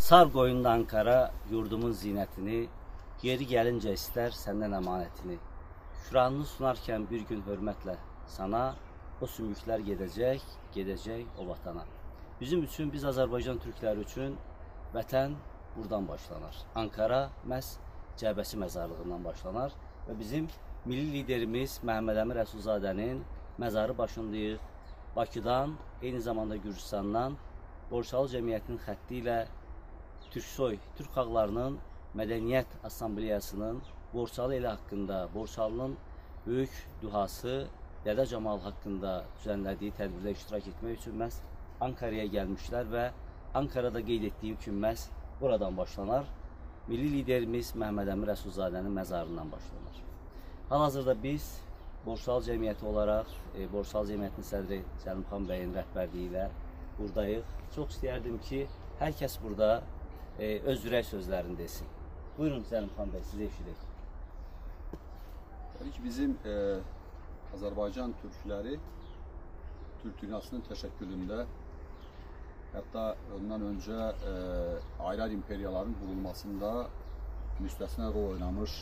Sar qoyunda Ankara yurdumun zinətini, yeri gəlincə istər səndən əmanətini. Şükranını sunarkən bir gün hörmətlə sana, o sümüklər gedəcək o vatana. Bizim üçün, biz Azərbaycan türkləri üçün vətən buradan başlanar. Ankara məhz Cəbəsi məzarlığından başlanar və bizim milli liderimiz Məhəmməd Əmin Rəsulzadənin məzarı başındayıq. Bakıdan, eyni zamanda Gürcüstandan Borçalı Cəmiyyətinin xətti ilə Türksoy, Türk xalqlarının Mədəniyyət Assambleyasının Borçalı eli haqqında, Borçalının böyük duhası Dədə Camal haqqında düzənlədiyi tədbirdə iştirak etmək üçün məhz Ankara'ya gəlmişlər və Ankara'da qeyd etdiyim kimi məhz buradan başlanar. Milli liderimiz Məhəmməd Əmin Rəsulzadənin məzarından başlanır. Hal-hazırda biz Borçalı Cəmiyyəti olaraq, Borçalı Cəmiyyətinin sədri Zəlimxan bəyin rəhbərliyi ilə buradayıq. Çox istəyərdim ki, hər kəs burada öz ürək sözlərini desin. Buyurun Zəlimxan bəy, sizə eşidək. Təbii ki, bizim Azərbaycan türkləri Türk dünyasının təşəkkülündə, hətta ondan öncə ayrı-ayrı imperiyaların qurulmasında müstəsna rol oynamış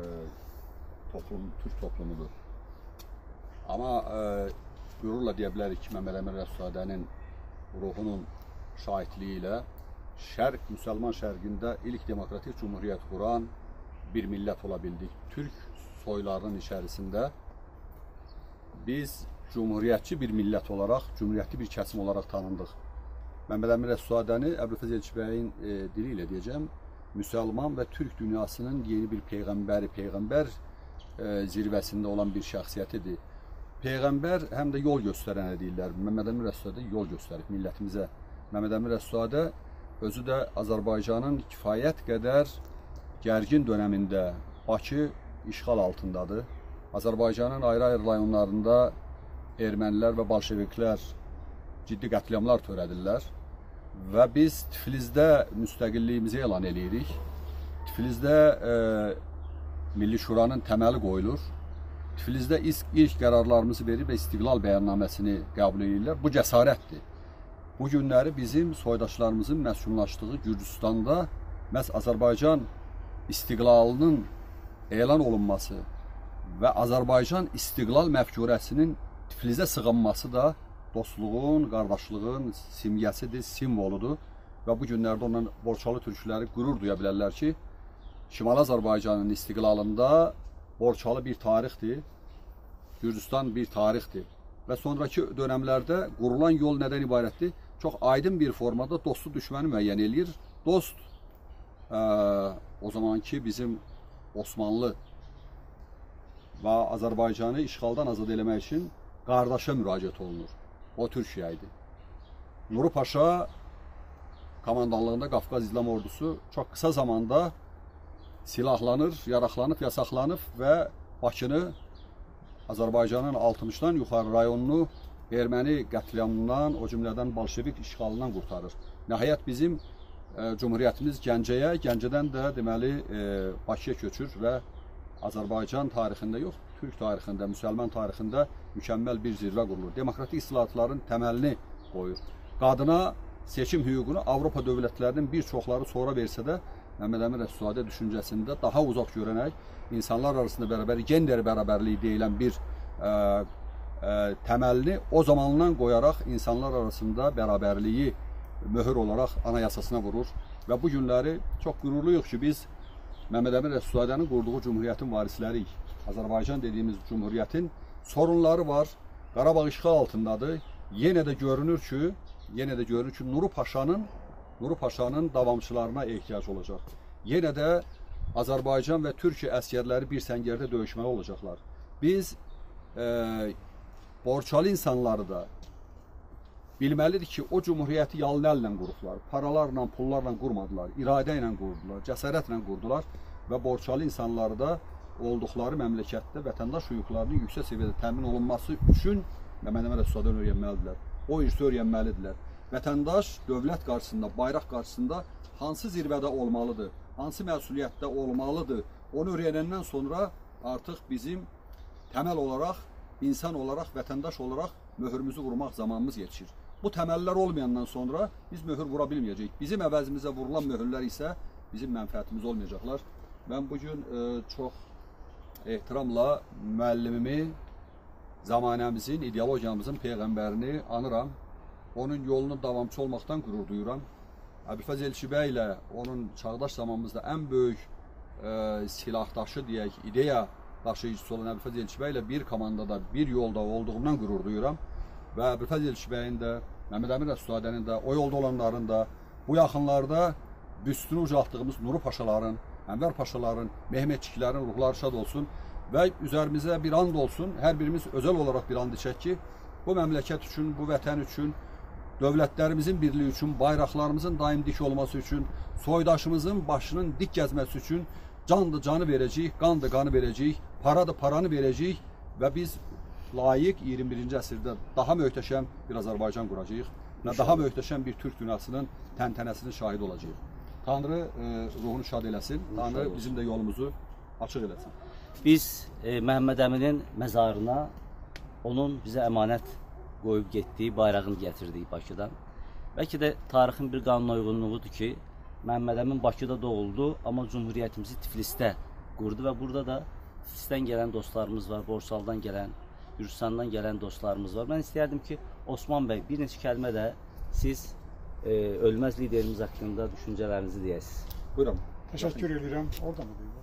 Türk toplumudur. Amma qürurla deyə bilərik ki, Məhəmməd Əmin Rəsulzadənin ruhunun şahidliyi ilə Müsəlman şərqində ilk demokratik cumhuriyyət quran bir millət ola bildik. Türk soylarının içərisində biz cumhuriyyətçi bir millət olaraq, cumhuriyyətli bir kəsim olaraq tanındıq. Məhəmməd Əmin Rəsulzadəni Əbülfəz Elçibəyin dili ilə deyəcəm, müsəlman və türk dünyasının yeni bir peyğəmbər zirvəsində olan bir şəxsiyyətidir. Peyğəmbər həm də yol göstərənə deyirlər. Məhəmməd Əmin Rəsulzadə yol göstərib millətimizə. Məhəmməd Əmin Rəsulzadə özü də Azərbaycanın kifayət qədər gərgin dönəmində Bakı işğal altındadır. Azərbaycanın ayrı-ayrı rayonlarında ermənilər və bolşeviklər ciddi qətliamlar törədirlər və biz Tiflisdə müstəqilliyimizi elan edirik. Tiflisdə Milli Şuranın təməli qoyulur. Tiflisdə ilk qərarlarımızı verib və istiqlal bəyannaməsini qəbul edirlər. Bu cəsarətdir. Bu günləri bizim soydaşlarımızın məskunlaşdığı Gürcüstanda məhz Azərbaycan istiqlalının elan olunması və Azərbaycan istiqlal məfkurəsinin Tiflisə sığınması da dostluğun, qardaşlığın simgəsidir, simvoludur və bu günlərdə ondan Borçalı türkləri qürur duya bilərlər ki, Şimali Azərbaycanın istiqlalında Borçalı bir tarixdir, Gürcüstan bir tarixdir və sonraki dönəmlərdə qurulan yol nədən ibarətdir? Çox aydın bir formada dostu düşməni müəyyən eləyir. Dost o zamanki bizim Osmanlı və Azərbaycanı işğaldan azad eləmək üçün qardaşa müraciət olunur. O Türkiyə idi. Nuru Paşa komandanlığında Qafqaz İslam ordusu çox qısa zamanda silahlanır, yaraqlanıb, yasaqlanıb və Bakını, Azərbaycanın 60-dan yuxarı rayonunu erməni qətliamından, o cümlədən bolşevik işğalından qurtarır. Nəhayət bizim Cumhuriyyətimiz Gəncəyə, Gəncədən də deməli Bakıya köçür və Azərbaycan tarixində yox, Türk tarixində, müsəlman tarixində mükəmməl bir zirvə qurulur. Demokratik islahatların təməlini qoyur. Qadına seçim hüququnu Avropa dövlətlərinin bir çoxları sonra versə də, Məhəmməd Əmin Rəsulzadə düşüncəsində daha uzaq görənək, insanlar arasında gender bərabərliyi deyilən bir təməlini o zamandan qoyaraq insanlar arasında bərabərliyi möhür olaraq anayasasına vurur və bu günləri çox qürurluyuq ki, biz Məhəmməd Əmin Rəsulzadənin qurduğu cumhuriyyətin varisləriyik. Azərbaycan dediyimiz cumhuriyyətin sorunları var, Qarabağ işğal altındadır. Yenə də görünür ki, Nuru Paşanın davamçılarına ehtiyac olacaq. Yenə də Azərbaycan və Türkiyə əsgərləri bir səngərdə döyüşməli olacaqlar. Biz Borçalı insanları da bilməlidir ki, o cumhuriyyəti yalın əllə qurublar, paralarla, pullarla qurmadılar, iradə ilə qurdular, cəsarətlə qurdular və Borçalı insanları da olduqları məmləkətdə vətəndaş hüquqlarının yüksək səviyyədə təmin olunması üçün Məhəmməd Əmin Rəsulzadəni öyrənməlidirlər. O irsi öyrənməlidirlər. Vətəndaş dövlət qarşısında, bayraq qarşısında hansı zirvədə olmalıdır, hansı məsuliyyətdə olmalıdır, onu öyrənəndən sonra artıq bizim təməl olaraq, insan olaraq, vətəndaş olaraq möhürümüzü vurmaq zamanımız yetişir. bu təməllər olmayandan sonra biz möhür vura bilməyəcəyik. Bizim əvəzimizə vurulan möhürlər isə bizim mənfəətimiz olmayacaqlar. Mən bugün çox ehtiramla müəllimimi, zamanəmizin, ideologiyamızın peyğəmbərini anıram. Onun yolunun davamçı olmaqdan qürur duyuram. Əbülfəz Elçibəy ilə onun çağdaş zamanımızda ən böyük silahdaşı deyək, ideya daşıyıcısı olan Əbülfəz Elçibəy ilə bir komandada, bir yolda olduğumdan qürur duyuram. Və Əbülfəz Elçibəyin də, Məhəmməd Əmin Rəsulzadənin də, o yolda olanların da, bu yaxınlarda büstünü ucaltdığımız Nuru Paşaların, Ənvər Paşaların, Mehmetçiklərin ruhları şad olsun və üzərimizə bir and olsun. Hər birimiz özəl olaraq bir and içək ki, bu məmləkət üçün, bu vətən üçün, dövlətlərimizin birliyi üçün, bayraqlarımızın daim dik olması üçün, soydaşımızın başının dik gəzməsi üçün candır canı verəcəyik, qandır qanı verəcəyik, paradır paranı verəcəyik və biz layiq 21-ci əsrdə daha möhtəşəm bir Azərbaycan quracağıq və daha möhtəşəm bir Türk dünyasının təntənəsinin şahid olacağıq. Tanrı ruhunu şad eləsin, Tanrı bizim də yolumuzu açıq eləsin. Biz Məhəmməd Əminin məzarına onun bizə əmanət qoyub getdiyi bayrağını gətirdik Bakıdan. Bəlkə də tarixin bir qanuna uyğunluğudur ki, Məhəmməd Əmin Bakıda doğuldu, amma Cumhuriyyətimizi Tiflisdə qurdu və burada da Tiflisdən gələn dostlarımız var, Borsaldan gələn, Gürcistandan gələn dostlarımız var. Mən istəyərdim ki, Osman bəy, bir neçə kəlmə də siz ölməz liderimiz haqqında düşüncələrinizi deyəsiniz. Buyurun. Təşəkkür edirəm. Orada mı deyim?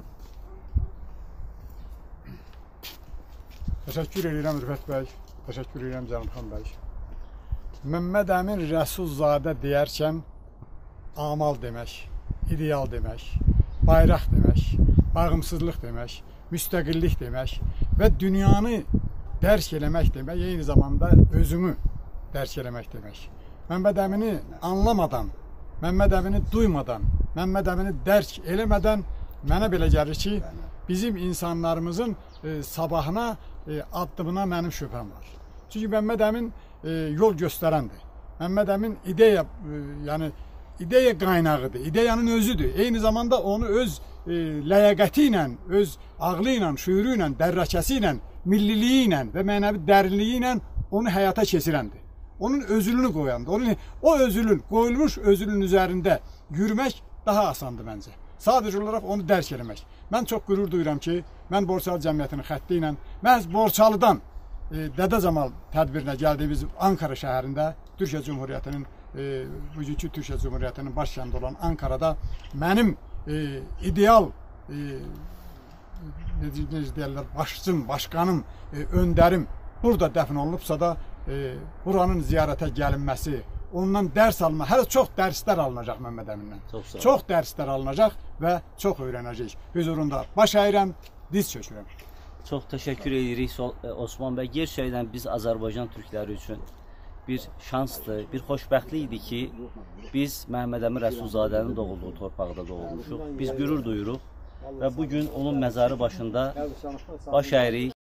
Təşəkkür edirəm Rüfət bəy. Təşəkkür edirəm Cənabxan bəy. Məhəmməd Əmin Rəsulzadə deyərkən amal demək, ideal demək, bayraq demək, bağımsızlıq demək, müstəqillik demək və dünyanı dərk eləmək demək, eyni zamanda özümü dərk eləmək demək. Məhəmməd Əmini anlamadan, Məhəmməd Əmini duymadan, Məhəmməd Əmini dərk eləmədən mənə belə gəlir ki, bizim insanlarımızın sabahına, addımına mənim şübhəm var. Çünki Məhəmməd Əmin yol göstərəndir. Məhəmməd Əmin ideya, yəni ideya qaynağıdır, ideyanın özüdür. Eyni zamanda onu öz ləyaqəti ilə, öz ağlı ilə, şüuru ilə, dərrakəsi ilə, milliliyi ilə və mənəvi dərinliyi ilə onu həyata keçirəndir. Onun özülünü qoyandır. O özülün, qoyulmuş özülün üzərində yürümək daha asandır məncə. Sadəcə olaraq onu dərk eləmək. Mən çox qürur duyuram ki, mən Borçalı cəmiyyətinin xətti ilə, məhz Borçalıdan Dədə Camal tədbirinə gəldiyimiz Ankara şəhərində, Türkiyə Cumhuriyyətinin, bugünkü Türkiyə Cumhuriyyətinin baş kəndi olan Ankarada mənim ideal, necə deyərlər, başçım, başqanım, öndərim burada dəfn olunubsa da, buranın ziyarətə gəlinməsi, ondan dərs alma, hələ çox dərslər alınacaq Məhəmməd Əmindən. Çox dərslər alınacaq və çox öyrənəcəyik. Hüzurunda baş əyirəm, diz çökürəm. Çox təşəkkür edirik Osman bəy. Gerçəkdən biz Azərbaycan türkləri üçün bir şansdır, bir xoşbəxtlik idi ki, biz Məhəmməd Əmin Rəsulzadənin doğulduğu torpaqda doğulmuşuq. Biz qürur duyuruq və bugün onun məzarı başında baş əyirik.